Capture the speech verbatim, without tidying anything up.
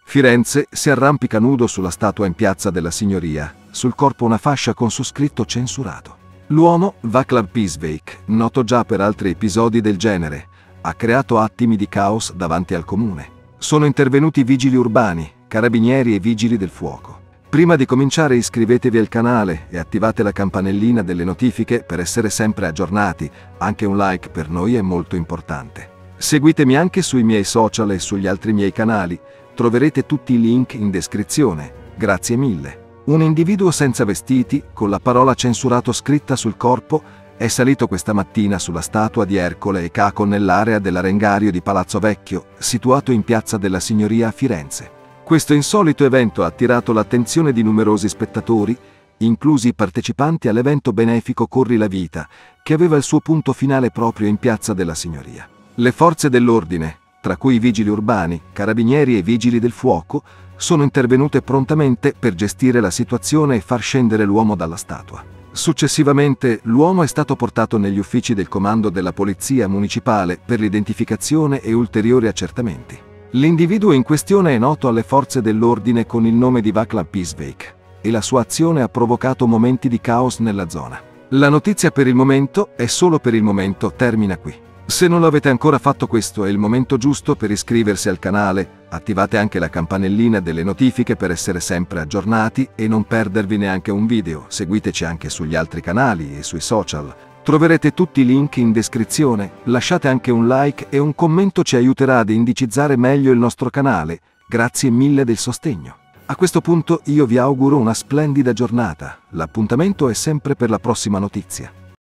Firenze si arrampica nudo sulla statua in Piazza della Signoria, sul corpo una fascia con su scritto censurato. L'uomo, Václav Písvek, noto già per altri episodi del genere, ha creato attimi di caos davanti al comune. Sono intervenuti vigili urbani, carabinieri e vigili del fuoco. Prima di cominciare iscrivetevi al canale e attivate la campanellina delle notifiche per essere sempre aggiornati, anche un like per noi è molto importante. Seguitemi anche sui miei social e sugli altri miei canali, troverete tutti i link in descrizione, grazie mille. Un individuo senza vestiti, con la parola censurato scritta sul corpo, è salito questa mattina sulla statua di Ercole e Caco nell'area dell'Arengario di Palazzo Vecchio, situato in Piazza della Signoria a Firenze. Questo insolito evento ha attirato l'attenzione di numerosi spettatori, inclusi i partecipanti all'evento benefico Corri la Vita, che aveva il suo punto finale proprio in Piazza della Signoria. Le forze dell'ordine, tra cui i vigili urbani, carabinieri e vigili del fuoco, sono intervenute prontamente per gestire la situazione e far scendere l'uomo dalla statua. Successivamente, l'uomo è stato portato negli uffici del comando della Polizia Municipale per l'identificazione e ulteriori accertamenti. L'individuo in questione è noto alle forze dell'ordine con il nome di Václav Písvek e la sua azione ha provocato momenti di caos nella zona. La notizia per il momento, e solo per il momento, termina qui. Se non l'avete ancora fatto, questo è il momento giusto per iscriversi al canale, attivate anche la campanellina delle notifiche per essere sempre aggiornati e non perdervi neanche un video. Seguiteci anche sugli altri canali e sui social. Troverete tutti i link in descrizione, lasciate anche un like e un commento, ci aiuterà ad indicizzare meglio il nostro canale. Grazie mille del sostegno. A questo punto io vi auguro una splendida giornata, l'appuntamento è sempre per la prossima notizia.